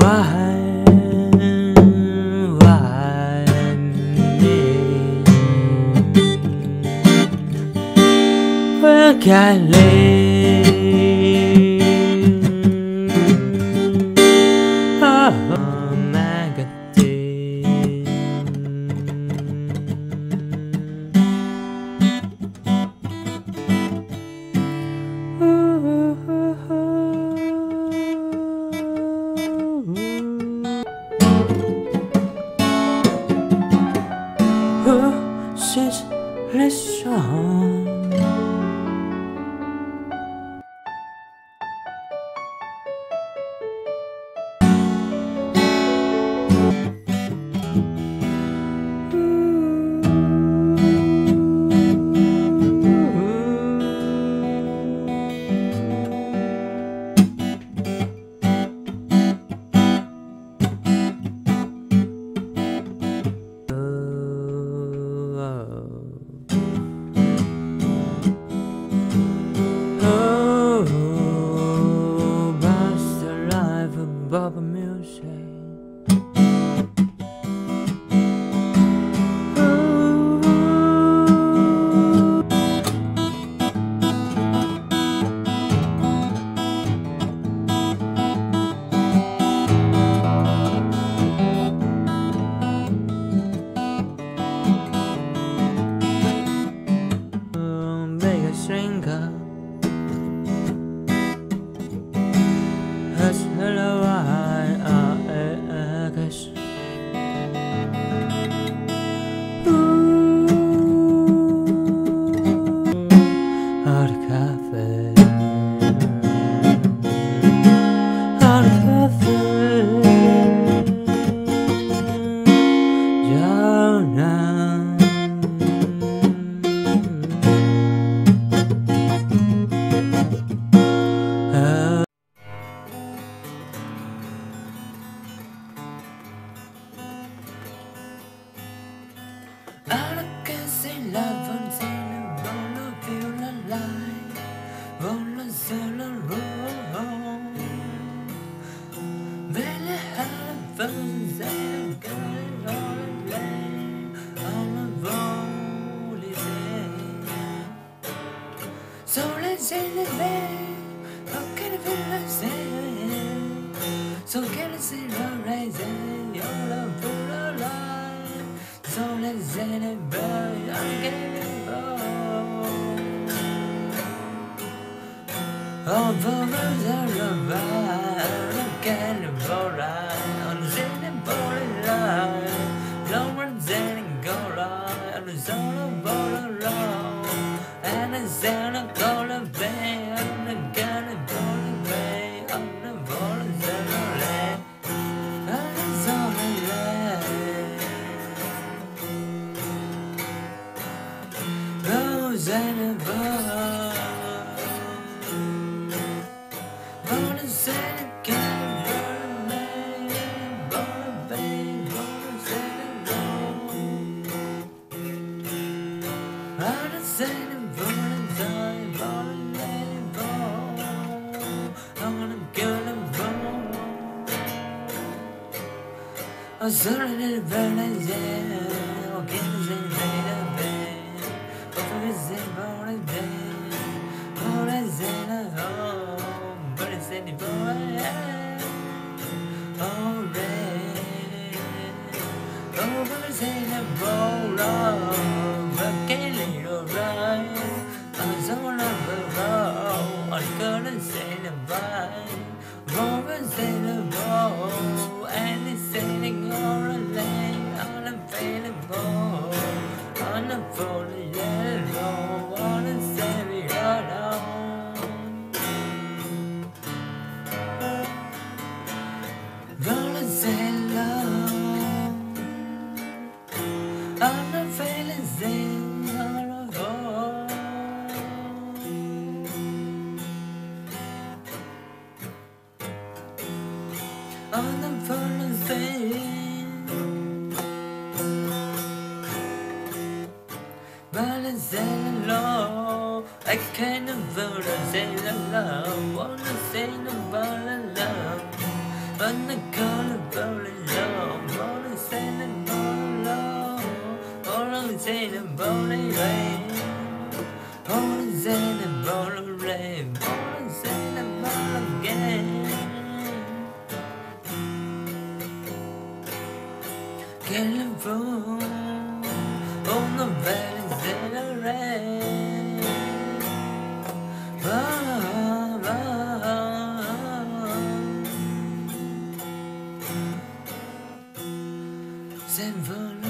Where can I live? Oh, magazine. Since listen. Above music. Make a shrinker. Hello, I guess. Hard cafe. Hard cafe. Jonah. I can see love until I wanna feel alive, wanna sail around. Really had fun, saying got it all in line on a holiday. So let's celebrate, how can I feel like saying? So can I see the rising, you're a full of life. So let's celebrate, I'm getting bored. All the words are alright, I'm getting bored. I'm sitting for a life, no one's getting go right. I'm just all about alone, and I'm saying I'm gonna be, I'm gonna go away, I'm the ball of celebrate, and it's all and above, wanna say it again, wanna be, wanna say it wrong. Wanna say it, wanna die, wanna let it go. I wanna get it wrong. I'm sorry that it burns, yeah. I can't say it better. It's for a day, for a day, home, but it's in the boy. Oh, red, oh, but it's in the bowl of a killing right. I'm so number I'm gonna say the bye, Roman's in the bowl, and it's sailing all a lane, unavailable, unavoidable. On the phone thing, but I say hello. I can't afford to say hello. Wanna say no but love. I on the color rolling low, all the sailing low, all the sailing rolling rain, all the sailing rolling rain, all the sailing rolling again. Getting through on the valleys in the rain. Send for